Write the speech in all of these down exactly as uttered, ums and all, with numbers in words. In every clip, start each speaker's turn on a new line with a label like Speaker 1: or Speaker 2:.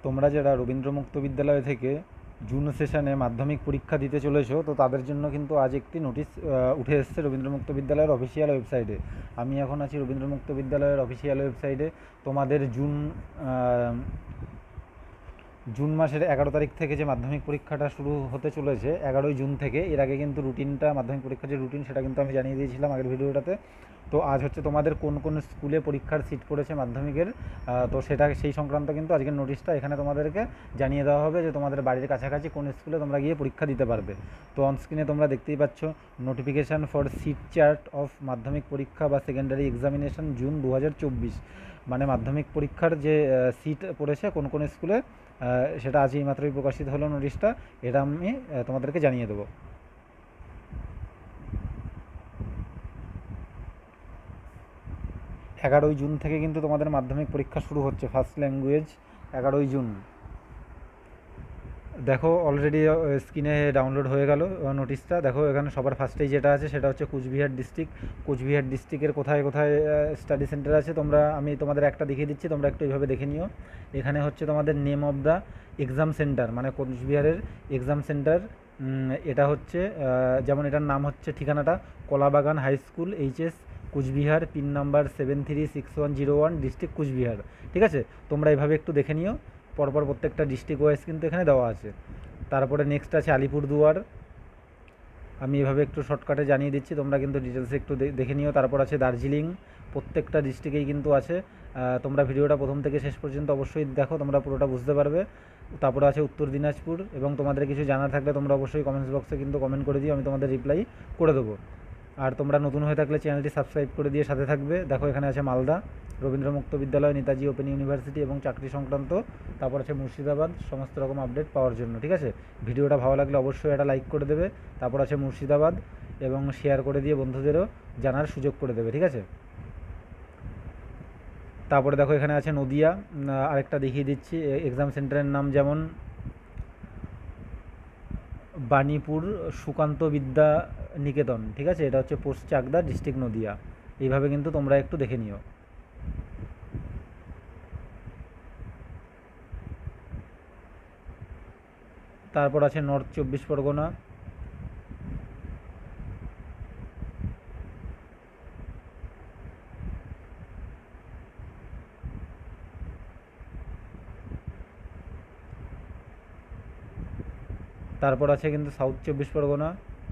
Speaker 1: তোমরা যারা রবীন্দ্র মুক্ত বিদ্যালয় থেকে জুন সেশনে মাধ্যমিক পরীক্ষা দিতে চলেছো, তো তাদের জন্য কিন্তু আজ একটি নোটিশ উঠে এসেছে রবীন্দ্র মুক্ত বিদ্যালয়ের অফিসিয়াল ওয়েবসাইটে। আমি এখন আছি রবীন্দ্র মুক্ত বিদ্যালয়ের অফিসিয়াল ওয়েবসাইটে। তোমাদের জুন জুন মাসের এগারো তারিখ থেকে যে মাধ্যমিক পরীক্ষাটা শুরু হতে চলেছে, এগারোই জুন থেকে। এর আগে কিন্তু রুটিনটা, মাধ্যমিক পরীক্ষার যে রুটিন, সেটা কিন্তু আমি জানিয়ে দিয়েছিলাম আগের ভিডিওটাতে। তো আজ হচ্ছে তোমাদের কোন কোন স্কুলে পরীক্ষার সিট পড়েছে মাধ্যমিকের, তো সেটা সেই সংক্রান্ত কিন্তু আজকের নোটিশটা এখানে তোমাদেরকে জানিয়ে দেওয়া হবে যে তোমাদের বাড়ির কাছাকাছি কোন স্কুলে তোমরা গিয়ে পরীক্ষা দিতে পারবে। তো অনস্ক্রিনে তোমরা দেখতেই পাচ্ছ, notification for seat chart of Madhyamik পরীক্ষা বা সেকেন্ডারি এক্সামিনেশন জুন দু হাজার চব্বিশ। মানে মাধ্যমিক পরীক্ষার যে সিট পড়েছে কোন কোন স্কুলে, সেটা আজ এই মাত্রই প্রকাশিত হলো নোটিশটা। এটা আমি তোমাদেরকে জানিয়ে দেবো। এগারোই জুন থেকে কিন্তু তোমাদের মাধ্যমিক পরীক্ষা শুরু হচ্ছে, ফার্স্ট ল্যাঙ্গুয়েজ এগারোই জুন। দেখো অলরেডি স্ক্রিনে ডাউনলোড হয়ে গেল নোটিশটা। দেখো এখানে সবার ফার্স্টেই যেটা আছে সেটা হচ্ছে কুচবিহার ডিস্ট্রিক্ট। কুচবিহার ডিস্ট্রিক্টের কোথায় কোথায় স্টাডি সেন্টার আছে তোমরা, আমি তোমাদের একটা দেখিয়ে দিচ্ছি, তোমরা একটু এইভাবে দেখে নিও। এখানে হচ্ছে তোমাদের name of the exam centre, মানে কুচবিহারের এক্সাম সেন্টার। এটা হচ্ছে যেমন এটার নাম হচ্ছে, ঠিকানাটা Kalabagan high school HS Coochbehar, pin number seven three six one zero one, district Coochbehar. ঠিক আছে, তোমরা এইভাবে একটু দেখে নিও। পরপর প্রত্যেকটা ডিস্ট্রিক্ট ওয়াইজ কিন্তু এখানে দেওয়া আছে। তারপরে নেক্সট আছে আলিপুরদুয়ার, আমি এভাবে একটু শর্টকাটে জানিয়ে দিচ্ছি, তোমরা কিন্তু ডিটেলসে একটু দেখে নিও। তারপর আছে দার্জিলিং, প্রত্যেকটা ডিস্ট্রিক্টেই কিন্তু আছে। তোমরা ভিডিওটা প্রথম থেকে শেষ পর্যন্ত অবশ্যই দেখো, তোমরা পুরোটা বুঝতে পারবে। তারপরে আছে উত্তর দিনাজপুর, এবং তোমাদের কিছু জানার থাকলে তোমরা অবশ্যই কমেন্টস বক্সে কিন্তু কমেন্ট করে দিও, আমি তোমাদের রিপ্লাই করে দেবো। আর তোমরা নতুন হয়ে থাকলে চ্যানেলটি সাবস্ক্রাইব করে দিয়ে সাথে থাকবে। দেখো এখানে আছে মালদা রবীন্দ্র মুক্ত বিদ্যালয়, নেতাজি ওপেন ইউনিভার্সিটি এবং চাকরি সংক্রান্ত। তারপর আছে মুর্শিদাবাদ, সমস্ত রকম আপডেট পাওয়ার জন্য। ঠিক আছে, ভিডিওটা ভালো লাগলে অবশ্যই একটা লাইক করে দেবে। তারপর আছে মুর্শিদাবাদ, এবং শেয়ার করে দিয়ে বন্ধুদেরও জানার সুযোগ করে দেবে। ঠিক আছে, তারপরে দেখো এখানে আছে নদিয়া, আরেকটা দেখিয়ে দিচ্ছি এক্সাম সেন্টারের নাম, যেমন বাণীপুর সুকান্ত বিদ্যা নিকেতন। ঠিক আছে, এটা হচ্ছে পোস্ট চাকদা, ডিস্ট্রিক্ট নদিয়া। এইভাবে কিন্তু তোমরা একটু দেখে নিও। তারপর আছে নর্থ চব্বিশ পরগনা, তারপর আছে কিন্তু সাউথ চব্বিশ পরগনা,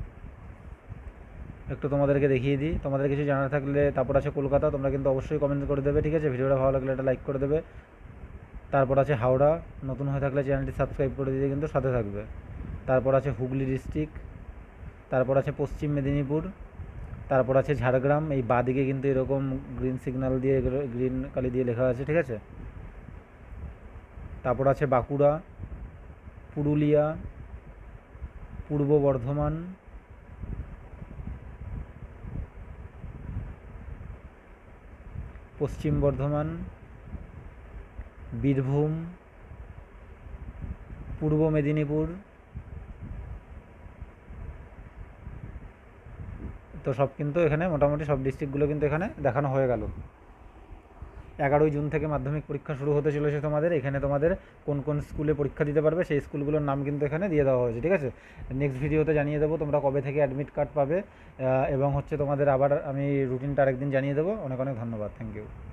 Speaker 1: একটু তোমাদেরকে দেখিয়ে দিই, তোমাদের কিছু জানার থাকলে। তারপর আছে কলকাতা, তোমরা কিন্তু অবশ্যই কমেন্ট করে দেবে। ঠিক আছে, ভিডিওটা ভালো লাগলে একটা লাইক করে দেবে। তারপর আছে হাওড়া, নতুন হয়ে থাকলে চ্যানেলটি সাবস্ক্রাইব করে দিয়ে কিন্তু সাথে থাকবে। তারপর আছে হুগলি ডিস্ট্রিক্ট, তারপর আছে পশ্চিম মেদিনীপুর, তারপর আছে ঝাড়গ্রাম। এই বাদিকে কিন্তু এরকম গ্রিন সিগন্যাল দিয়ে, গ্রিন কালি দিয়ে লেখা আছে। ঠিক আছে, তারপর আছে বাঁকুড়া, পুরুলিয়া, পূর্ব বর্ধমান, পশ্চিম বর্ধমান, বীরভূম, পূর্ব মেদিনীপুর। তো সব কিন্তু এখানে মোটামুটি সব ডিস্ট্রিক্টগুলো কিন্তু এখানে দেখানো হয়ে গেল। এগারোই জুন থেকে মাধ্যমিক পরীক্ষা শুরু হতে চলেছে তোমাদের। এখানে তোমাদের কোন কোন স্কুলে পরীক্ষা দিতে পারবে সেই স্কুলগুলোর নাম কিন্তু এখানে দিয়ে দেওয়া হয়েছে। ঠিক আছে, নেক্সট ভিডিওতে জানিয়ে দেবো তোমরা কবে থেকে অ্যাডমিট কার্ড পাবে, এবং হচ্ছে তোমাদের আবার আমি রুটিনটা আরেকদিন জানিয়ে দেবো। অনেক অনেক ধন্যবাদ, থ্যাংক ইউ।